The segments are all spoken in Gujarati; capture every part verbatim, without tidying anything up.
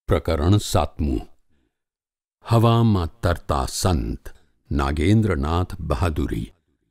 પ્રકરણ સાતમું. હવામાં તરતા સંત નાગેન્દ્રનાથ બહાદુરી.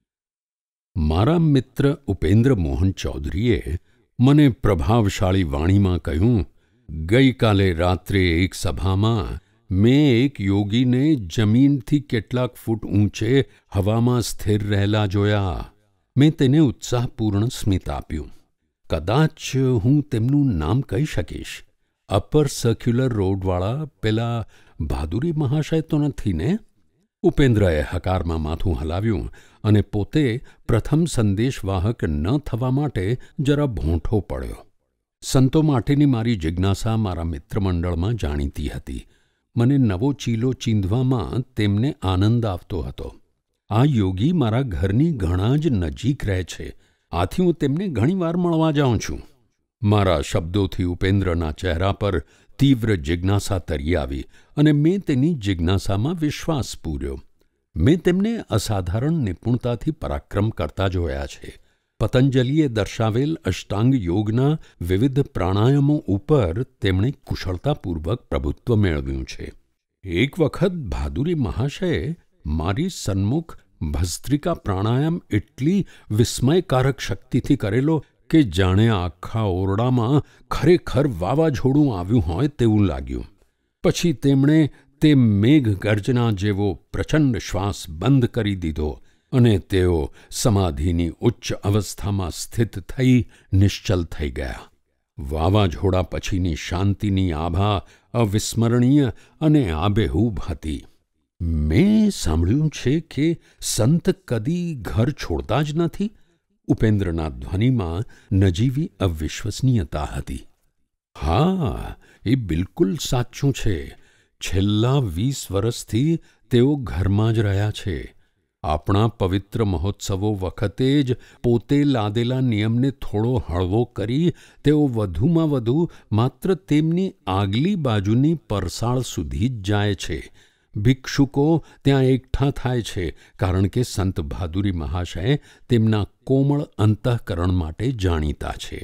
મારા મિત્ર ઉપેન્દ્ર મોહન ચૌધરીએ મને પ્રભાવશાળી વાણીમાં કહ્યું, ગઈકાલે રાત્રે એક સભામાં મેં એક યોગીને જમીનથી કેટલાક ફૂટ ઊંચે હવામાં સ્થિર રહેલા જોયા. મેં તેને ઉત્સાહપૂર્ણ સ્મિત આપ્યું. કદાચ હું તેમનું નામ કહી શકીશ. અપર સર્ક્યુલર રોડવાળા પેલા બહાદુરી મહાશય તો નથી ને? ઉપેન્દ્રએ હકારમાં માથું હલાવ્યું અને પોતે પ્રથમ સંદેશવાહક ન થવા માટે જરા ભોંઠો પડ્યો. સંતો માટેની મારી જિજ્ઞાસા મારા મિત્રમંડળમાં જાણીતી હતી. મને નવો ચીલો ચીંધવામાં તેમને આનંદ આવતો હતો. આ યોગી મારા ઘરની ઘણા જ નજીક રહે છે, આથી હું તેમને ઘણીવાર મળવા જાઉં છું. મારા શબ્દોથી ઉપેન્દ્રના ચહેરા પર તીવ્ર જિજ્ઞાસા તરી આવી અને મેં તેની જિજ્ઞાસામાં વિશ્વાસ પૂર્યો. મેં તેમને અસાધારણ નિપુણતાથી પરાક્રમ કરતા જોયા છે. પતંજલિએ દર્શાવેલ અષ્ટાંગ યોગના વિવિધ પ્રાણાયામો ઉપર તેમણે કુશળતાપૂર્વક પ્રભુત્વ મેળવ્યું છે. એક વખત બહાદુરી મહાશયે મારી સન્મુખ ભસ્ત્રિકા પ્રાણાયામ એટલી વિસ્મયકારક શક્તિથી કરેલો કે જાણે આખા ઓરડામાં ખરેખર વાવાઝોડું આવ્યું હોય તેવું લાગ્યું. પછી તેમણે તે મેઘગર્જના જેવો પ્રચંડ શ્વાસ બંધ કરી દીધો અને તેઓ સમાધિની ઉચ્ચ અવસ્થામાં સ્થિત થઈ નિશ્ચલ થઈ ગયા. વાવાઝોડા પછીની શાંતિની આભા અવિસ્મરણીય અને આબેહૂબ હતી. મેં સાંભળ્યું છે કે સંત કદી ઘર છોડતા જ નથી. ઉપેન્દ્રના ધ્વનિમાં નજીવી અવિશ્વસનીયતા હતી. હા, એ બિલકુલ સાચું છે. છેલ્લા વીસ વર્ષથી તેઓ ઘરમાં જ રહ્યા છે. આપણા પવિત્ર મહોત્સવો વખતે જ પોતે લાદેલા નિયમને થોડો હળવો કરી તેઓ વધુમાં વધુ માત્ર તેમની આગલી બાજુની પરસાળ સુધી જ જાય છે. ભિક્ષુકો ત્યાં એકઠા થાય છે કારણ કે સંત બહાદુરી મહાશય તેમના કોમળ અંતઃકરણ માટે જાણીતા છે.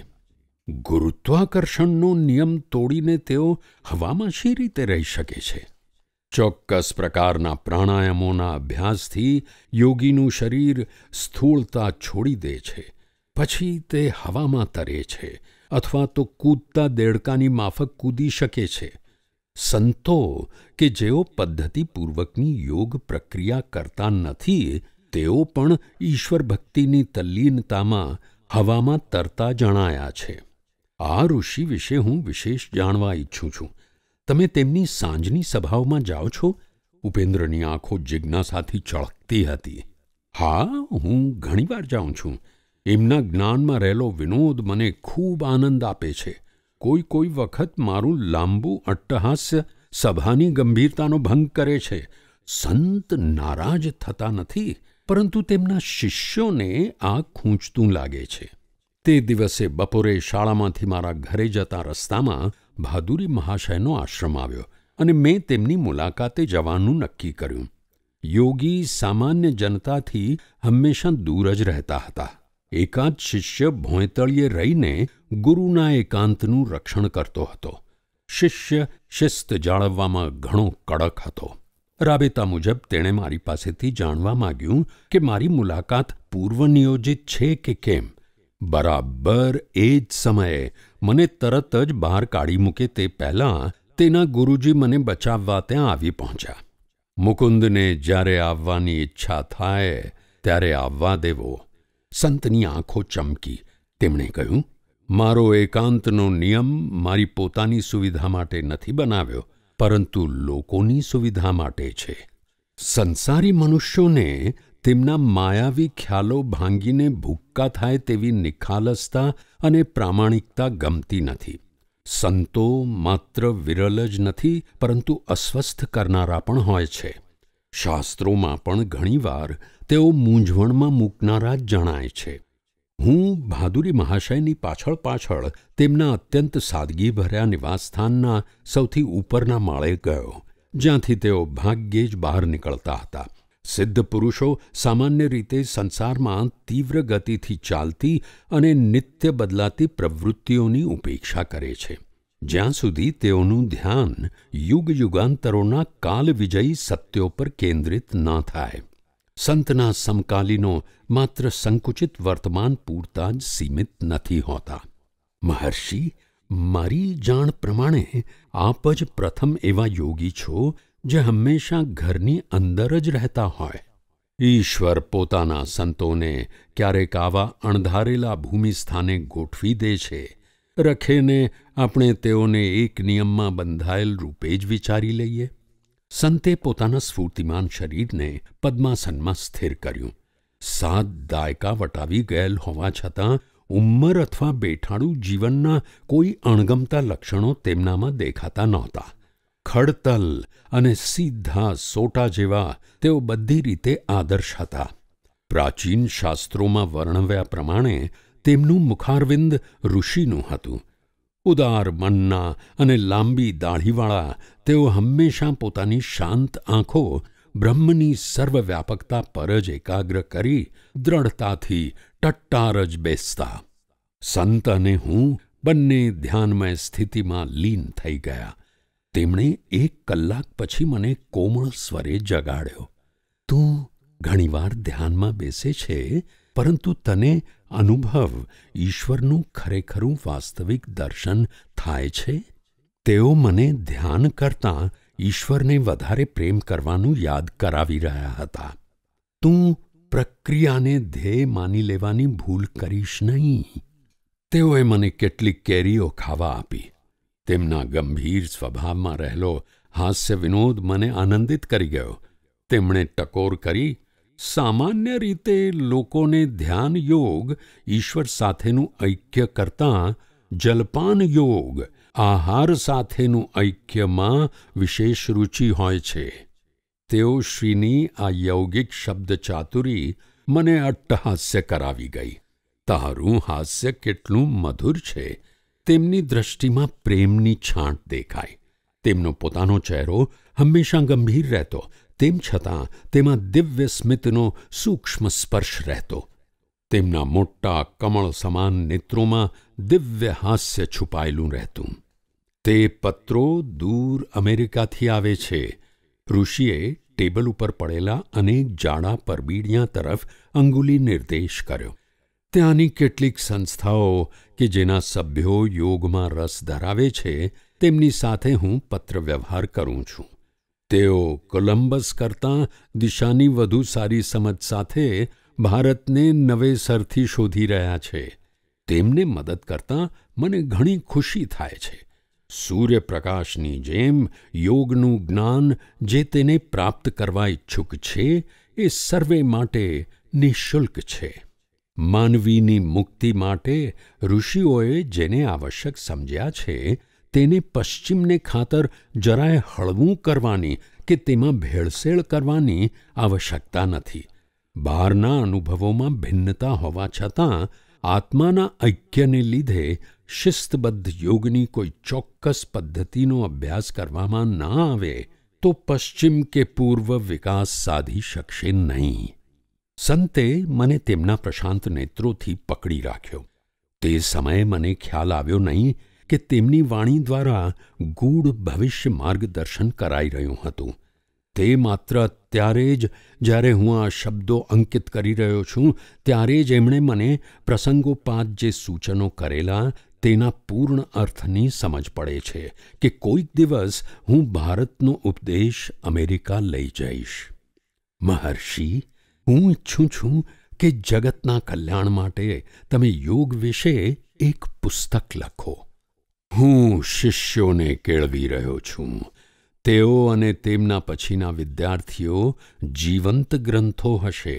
ગુરુત્વાકર્ષણનો નિયમ તોડીને તેઓ હવામાં શી રીતે રહી શકે છે? ચોક્કસ પ્રકારના પ્રાણાયામોના અભ્યાસથી યોગીનું શરીર સ્થૂળતા છોડી દે છે. પછી તે હવામાં તરે છે અથવા તો કૂદતા દેડકાની માફક કૂદી શકે છે. સંતો કે જેઓ પદ્ધતિપૂર્વકની યોગ પ્રક્રિયા કરતા નથી, તેઓ પણ ઈશ્વર ભક્તિની તલ્લીનતામાં હવામાં તરતા જણાયા છે. આ ઋષિ વિશે હું વિશેષ જાણવા ઈચ્છું છું. તમે તેમની સાંજની સભાઓમાં જાઓ છો? ઉપેન્દ્રની આંખો જિજ્ઞાસાથી ચળકતી હતી. હા, હું ઘણીવાર જાઉં છું. એમના જ્ઞાનમાં રહેલો વિનોદ મને ખૂબ આનંદ આપે છે. કોઈ કોઈ વખત મારું લાંબુ અટ્ટહાસ્ય સભાની ગંભીરતાનો ભંગ કરે છે. સંત નારાજ થતા નથી, પરંતુ તેમના શિષ્યોને આ ખૂંચતું લાગે છે. તે દિવસે બપોરે શાળામાંથી મારા ઘરે જતા રસ્તામાં બહાદુરી મહાશયનો આશ્રમ આવ્યો અને મેં તેમની મુલાકાતે જવાનું નક્કી કર્યું. યોગી સામાન્ય જનતાથી હંમેશા દૂર જ રહેતા હતા. એકાદ શિષ્ય ભોંયતળિયે રહીને ગુરુના એકાંતનું રક્ષણ કરતો હતો. શિષ્ય શિસ્ત જાળવવામાં ઘણો કડક હતો. રાબેતા મુજબ તેણે મારી પાસેથી જાણવા માંગ્યું કે મારી મુલાકાત પૂર્વનિયોજિત છે કે કેમ. બરાબર એ જ સમયે મને તરત જ બહાર કાઢી મૂકે તે પહેલાં તેના ગુરુજી મને બચાવવા ત્યાં આવી પહોંચ્યા. મુકુંદને જ્યારે આવવાની ઈચ્છા થાય ત્યારે આવવા દેવો. સંતની આંખો ચમકી. તેમણે કહ્યું, મારો એકાંતનો નિયમ મારી પોતાની સુવિધા માટે નથી બનાવ્યો, પરંતુ લોકોની સુવિધા માટે છે. સંસારી મનુષ્યોને તેમના માયાવી ખ્યાલો ભાંગીને ભૂક્કા થાય તેવી નિખાલસતા અને પ્રામાણિકતા ગમતી નથી. સંતો માત્ર વિરલ જ નથી, પરંતુ અસ્વસ્થ કરનારા પણ હોય છે. શાસ્ત્રોમાં પણ ઘણીવાર તેઓ મૂંઝવણમાં મૂકનારા જ જણાય છે. હું બહાદુરી મહાશયની પાછળ પાછળ તેમના અત્યંત સાદગીભર્યા નિવાસસ્થાનના સૌથી ઉપરના માળે ગયો, જ્યાંથી તેઓ ભાગ્યે જ બહાર નીકળતા હતા. સિદ્ધ પુરુષો સામાન્ય રીતે સંસારમાં તીવ્ર ગતિથી ચાલતી અને નિત્ય બદલાતી પ્રવૃત્તિઓની ઉપેક્ષા કરે છે. જ્યાં સુધી તેઓનું ધ્યાન યુગ યુગાંતરોના કાલવિજયી સત્યો પર કેન્દ્રિત ન થાય. સંતના સમકાલીનો માત્ર સંકુચિત વર્તમાન પૂરતા જ સીમિત નથી હોતા. મહર્ષિ, મારી જાણ પ્રમાણે આપ જ પ્રથમ એવા યોગી છો જે હંમેશા ઘરની અંદર જ રહેતા હોય. ઈશ્વર પોતાના સંતોને ક્યારેક આવા અણધારેલા ભૂમિસ્થાને ગોઠવી દે છે. રખેને આપણે તેઓને એક નિયમમાં બંધાયેલ રૂપે જ વિચારી લઈએ. સંતે પોતાના સ્ફૂર્તિમાન શરીરને પદ્માસનમાં સ્થિર કર્યું. સાત દાયકા વટાવી ગયેલ હોવા છતાં ઉંમર અથવા બેઠાડું જીવનના કોઈ અણગમતા લક્ષણો તેમનામાં દેખાતા નહોતા. ખડતલ અને સીધા સોટા જેવા તેઓ બધી રીતે આદર્શ હતા. પ્રાચીન શાસ્ત્રોમાં વર્ણવ્યા પ્રમાણે તેમનું મુખારવિંદ ઋષિનું હતું. ઉદાર મનના અને લાંબી દાઢીવાળા તેઓ હંમેશા પોતાની શાંત આંખો બ્રહ્મની સર્વવ્યાપકતા પર જ એકાગ્ર કરી દ્રઢતાથી ટટ્ટાર જ બેસતા. સંત અને હું બંને ધ્યાનમય સ્થિતિમાં લીન થઈ ગયા. તેમણે એક કલાક પછી મને કોમળ સ્વરે જગાડ્યો. તું ઘણીવાર ધ્યાનમાં બેસે છે, પરંતુ તને અનુભવ ઈશ્વરનું ખરેખરું વાસ્તવિક દર્શન થાય છે? તેઓ મને ધ્યાન કરતાં ઈશ્વરને વધારે પ્રેમ કરવાનું યાદ કરાવી રહ્યા હતા. તું પ્રક્રિયાને ધ્યેય માની લેવાની ભૂલ કરીશ નહીં. તેઓએ મને કેટલીક કેરીઓ ખાવા આપી. તેમના ગંભીર સ્વભાવમાં રહેલો હાસ્ય વિનોદ મને આનંદિત કરી ગયો. તેમણે ટકોર કરી, સામાન્ય રીતે લોકોને ધ્યાન યોગ ઈશ્વર સાથેનું ઐક્ય કરતાં જલપાન યોગ આહાર સાથેનું ઐક્યમાં વિશેષ રુચિ હોય છે. તેઓ શ્રીની આ યૌગિક શબ્દ ચાતુરી મને અટ્ટહાસ્ય કરાવી ગઈ. તારું હાસ્ય કેટલું મધુર છે. તેમની દ્રષ્ટિમાં પ્રેમની છાંટ દેખાય. તેમનો પોતાનો ચહેરો હંમેશા ગંભીર રહેતો, તેમ છતાં તેમાં દિવ્ય સ્મિતનો સૂક્ષ્મ સ્પર્શ રહેતો. તેમના મોટા કમળ સમાન નેત્રોમાં દિવ્ય હાસ્ય છુપાયેલું રહેતું. તે પત્રો દૂર અમેરિકાથી આવે છે. ઋષિએ ટેબલ ઉપર પડેલા અનેક જાડા પરબીડિયા તરફ અંગુલી નિર્દેશ કર્યો. ત્યાંની કેટલીક સંસ્થાઓ કે જેના સભ્યો યોગમાં રસ ધરાવે છે, તેમની સાથે હું પત્ર વ્યવહાર કરું છું. તેઓ કોલંબસ કરતાં દિશાની વધુ સારી સમજ સાથે ભારતને નવેસરથી શોધી રહ્યા છે. તેમને મદદ કરતાં મને ઘણી ખુશી થાય છે. સૂર્યપ્રકાશની જેમ યોગનું જ્ઞાન જે તેને પ્રાપ્ત કરવા ઇચ્છુક છે, એ સર્વે માટે નિઃશુલ્ક છે. માનવીની મુક્તિ માટે ઋષિઓએ જેને આવશ્યક સમજ્યા છે, તેને પશ્ચિમને ખાતર જરાય હળવું કરવાની કે તેમાં ભેળસેળ કરવાની આવશ્યકતા નથી. બહારના અનુભવોમાં ભિન્નતા હોવા છતાં આત્માના ઐક્યને લીધે શિસ્તબદ્ધ યોગની કોઈ ચોક્કસ પદ્ધતિનો અભ્યાસ કરવામાં ના આવે તો પશ્ચિમ કે પૂર્વ વિકાસ સાધી શકશે નહીં. સંતે મને તેમના પ્રશાંત નેત્રોથી પકડી રાખ્યો. તે સમયે મને ખ્યાલ આવ્યો નહીં કે તેમની વાણી દ્વારા ગૂઢ ભવિષ્ય માર્ગદર્શન કરાઈ રહ્યું હતું. તે માત્ર ત્યારે જ જ્યારે હું આ શબ્દો અંકિત કરી રહ્યો છું, ત્યારે જ એમણે મને પ્રસંગોપાત જે સૂચનો કરેલા તેના પૂર્ણ અર્થની સમજ પડે છે કે કોઈક દિવસ હું ભારતનો ઉપદેશ અમેરિકા લઈ જઈશ. મહર્ષિ, હું ઈચ્છું છું કે જગતના કલ્યાણ માટે તમે યોગ વિશે એક પુસ્તક લખો. હું શિષ્યોને કેળવી રહ્યો છું. તેઓ અને તેમના પછીના વિદ્યાર્થીઓ જીવંત ગ્રંથો હશે.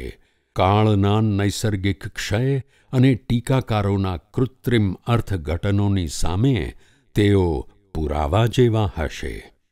કાળના નૈસર્ગિક ક્ષય અને ટીકાકારોના કૃત્રિમ અર્થઘટનોની સામે તેઓ પુરાવા જેવા હશે.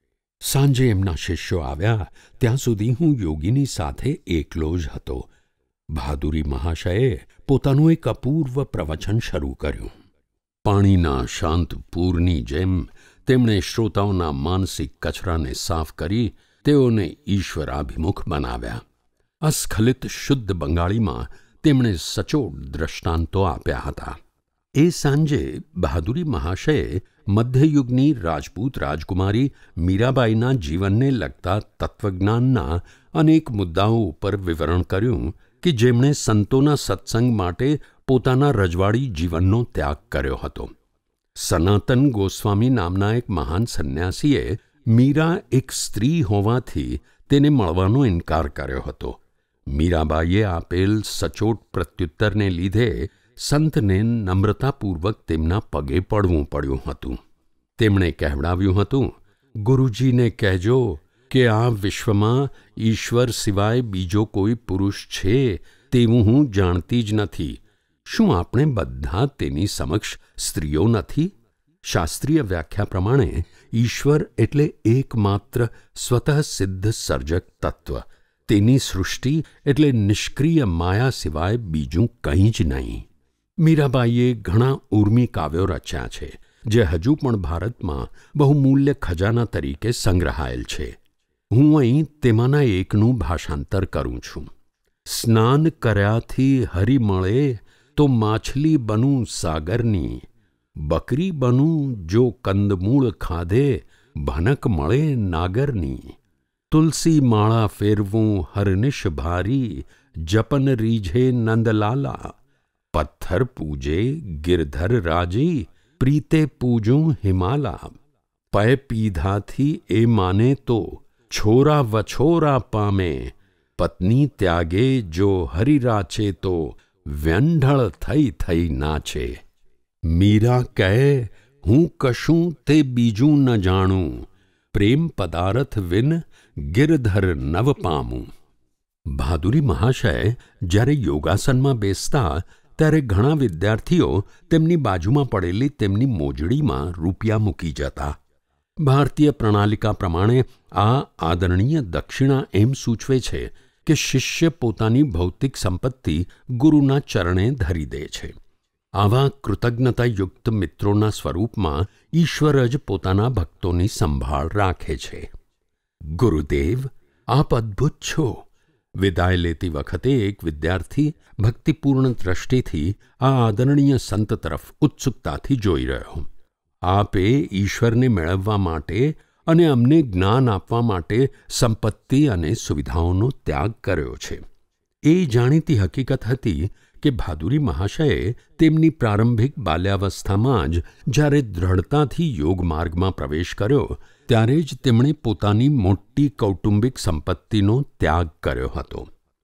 સાંજે એમના શિષ્યો આવ્યા ત્યાં સુધી હું યોગીની સાથે એકલો જ હતો. બહાદુરી મહાશયે પોતાનું એક અપૂર્વ પ્રવચન શરૂ કર્યું. પાણીના શાંત પૂરની જેમ તેમણે શ્રોતાઓના માનસિક કચરાને સાફ કરી તેઓને ઈશ્વરાભિમુખ બનાવ્યા. અસ્ખલિત શુદ્ધ બંગાળીમાં તેમણે સચોટ દ્રષ્ટાંતો આપ્યા હતા. એ સાંજે બહાદુરી મહાશયે મધ્યયુગની રાજપૂત રાજકુમારી મીરાબાઈના જીવનને લગતા તત્વજ્ઞાનના અનેક મુદ્દાઓ ઉપર વિવરણ કર્યું કે જેમણે સંતોના સત્સંગ માટે પોતાના રજવાડી જીવનનો ત્યાગ કર્યો હતો. સનાતન ગોસ્વામી નામના એક મહાન સંન્યાસીએ મીરા એક સ્ત્રી હોવાથી તેને મળવાનો ઇનકાર કર્યો હતો. મીરાબાઈએ આપેલ સચોટ પ્રત્યુત્તરને લીધે સંતને નમ્રતાપૂર્વક તેમના પગે પડવું પડ્યું હતું. તેમણે કહેવડાવ્યું હતું, ગુરુજીને કહેજો કે આ વિશ્વમાં ઈશ્વર સિવાય બીજો કોઈ પુરુષ છે તેવું હું જાણતી જ નથી. શું આપણે બધા તેની સમક્ષ સ્ત્રીઓ નથી? શાસ્ત્રીય વ્યાખ્યા પ્રમાણે ઈશ્વર એટલે એકમાત્ર સ્વતઃ સિદ્ધ સર્જક તત્વ. તેની સૃષ્ટિ એટલે નિષ્ક્રિય માયા સિવાય બીજું કંઈ જ નહીં. મીરાબાઈએ ઘણા ઉર્મી કાવ્યો રચ્યા છે જે હજુ પણ ભારતમાં બહુમૂલ્ય ખજાના તરીકે સંગ્રહાયેલ છે. હું અહીં તેમાંના એકનું ભાષાંતર કરું છું. સ્નાન કર્યાથી હરિ મળે તો માછલી બનું સાગરની, બકરી બનું જો કંદમૂળ ખાધે ભનક મળે નાગરની. તુલસી માળા ફેરવું હરનિશ ભારી, જપન રીઝે નંદલાલા. પથ્થર પૂજે ગિરધર રાજી, પ્રીતે પૂજું હિમાલા. પય પીધાથી એ માને તો છોરા વછોરા પામે, પત્ની ત્યાગે જો હરિરાચે તો વ્યંઢળ થઈ થઈ નાચે. મીરા કહે હું કશું તે બીજું ન જાણું, પ્રેમ પદાર્થ વિન ગિરધર નવ પામું. બહાદુરી મહાશય જ્યારે યોગાસનમાં બેસતા ત્યારે ઘણા વિદ્યાર્થીઓ તેમની બાજુમાં પડેલી તેમની મોજડીમાં રૂપિયા મૂકી જતા. ભારતીય પ્રણાલિકા પ્રમાણે આ આદરણીય દક્ષિણા એમ સૂચવે છે કે શિષ્ય પોતાની ભૌતિક સંપત્તિ ગુરુના ચરણે ધરી દે છે. આવા કૃતજ્ઞતાયુક્ત મિત્રોના સ્વરૂપમાં ઈશ્વર જ પોતાના ભક્તોની સંભાળ રાખે છે. ગુરુદેવ, આપ અદ્ભુત છો. વિદાય લેતી વખતે એક વિદ્યાર્થી ભક્તિપૂર્ણ દ્રષ્ટિથી આ આદરણીય સંત તરફ ઉત્સુકતાથી જોઈ રહ્યો. આપે ઈશ્વરને મેળવવા માટે અને અમને જ્ઞાન આપવા માટે સંપત્તિ અને સુવિધાઓનો ત્યાગ કર્યો છે. એ જાણીતી હકીકત હતી કે બહાદુરી મહાશયે તેમની પ્રારંભિક બાલ્યાવસ્થામાં જ જ્યારે દ્રઢતાથી યોગ માર્ગમાં પ્રવેશ કર્યો ત્યારે જ તેમણે પોતાની મોટી કૌટુંબિક સંપત્તિનો ત્યાગ કર્યો હતો.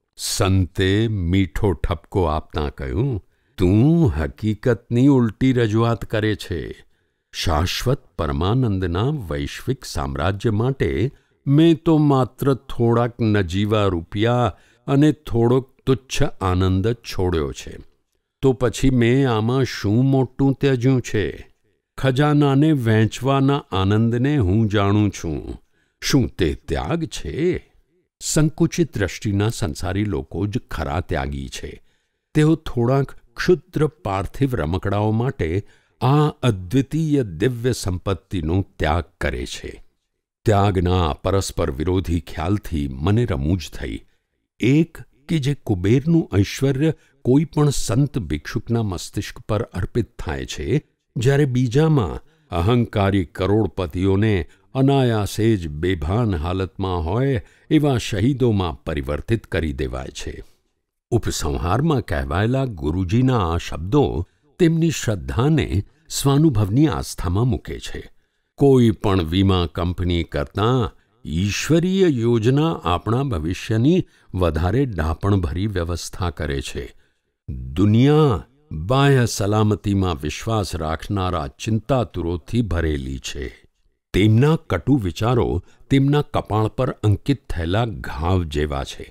સંતે મીઠો ઠપકો આપતાં કહ્યું, તું હકીકતની ઉલટી રજૂઆત કરે છે. શાશ્વત પરમાનંદના વૈશ્વિક સામ્રાજ્ય માટે મેં તો માત્ર થોડાક નજીવા રૂપિયા અને થોડોક તુચ્છ આનંદ જ છોડ્યો છે. તો પછી મેં આમાં શું મોટું ત્યજ્યું છે? ખજાનાને વહેંચવાના આનંદને હું જાણું છું. શું તે ત્યાગ છે? સંકુચિત દ્રષ્ટિના સંસારી લોકો જ ખરા ત્યાગી છે. તેઓ થોડાક ક્ષુદ્ર પાર્થિવ રમકડાઓ માટે આ અદ્વિતીય દિવ્ય સંપત્તિનો ત્યાગ કરે છે. ત્યાગના પરસ્પર વિરોધી ખ્યાલથી મને રમૂજ થઈ. એક કે જે કુબેરનું ઐશ્વર્ય કોઈ પણ સંત ભિક્ષુકના મસ્તિષ્ક પર અર્પિત થાય છે, જ્યારે બીજામાં અહંકારી કરોડપતિઓને અનાયાસે જ બેભાન હાલતમાં હોય એવા શહીદોમાં પરિવર્તિત કરી દેવાય છે. ઉપસંહારમાં કહેવાયેલા ગુરુજીના આ શબ્દો તેમની શ્રદ્ધાને સ્વાનુભવની આસ્થામાં મૂકે છે. કોઈ પણ વીમા કંપની કરતાં ઈશ્વરીય યોજના આપણા ભવિષ્યની વધારે ડાપણભરી વ્યવસ્થા કરે છે. દુનિયા બાહ્ય સલામતીમાં વિશ્વાસ રાખનારા ચિંતાતુરોથી ભરેલી છે. તેમના કટુ વિચારો તેમના કપાળ પર અંકિત થયેલા ઘાવ જેવા છે.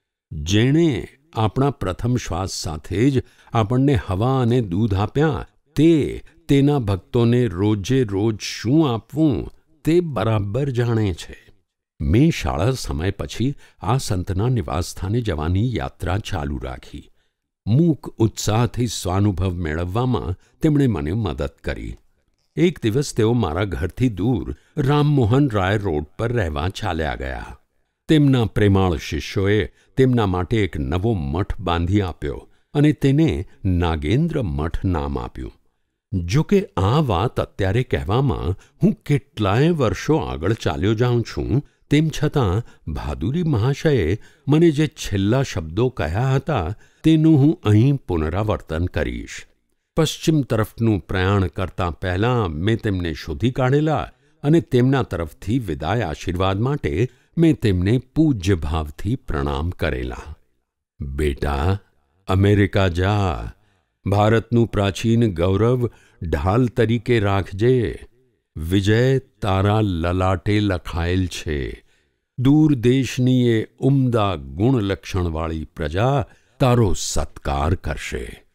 જેણે આપણા પ્રથમ શ્વાસ સાથે જ આપણને હવા અને દૂધ આપ્યા, તે તેના ભક્તોને રોજે રોજ શું આપવું તે બરાબર જાણે છે. મેં શાળા સમય પછી આ સંતના નિવાસસ્થાને જવાની યાત્રા ચાલુ રાખી. મૂક ઉત્સાહથી સ્વાનુભવ મેળવવામાં તેમણે મને મદદ કરી. એક દિવસ તેઓ મારા ઘરથી દૂર રામમોહન રાય રોડ પર રહેવા ચાલ્યા ગયા. તેમના પ્રેમાળ શિષ્યોએ તેમના માટે એક નવો મઠ બાંધી આપ્યો અને તેને નાગેન્દ્ર મઠ નામ આપ્યું. જો કે આ વાત અત્યારે કહેવામાં હું કેટલાય વર્ષો આગળ ચાલ્યો જાઉં છું, તેમ છતાં બહાદુરી મહાશયે મને જે છેલ્લા શબ્દો કહ્યા હતા તેનું હું અહીં પુનરાવર્તન કરીશ. પશ્ચિમ તરફનું પ્રયાણ કરતાં પહેલાં મેં તેમને શોધી કાઢેલા અને તેમના તરફથી વિદાય આશીર્વાદ માટે મેં તેમને પૂજ્ય ભાવથી પ્રણામ કરેલા. બેટા, અમેરિકા જા. ભારતનું પ્રાચીન ગૌરવ ઢાલ તરીકે રાખજે. વિજય તારા લલાટે લખાયેલ છે. દૂર દેશની એ ઉમદા ગુણલક્ષણવાળી પ્રજા તારો સત્કાર કરશે.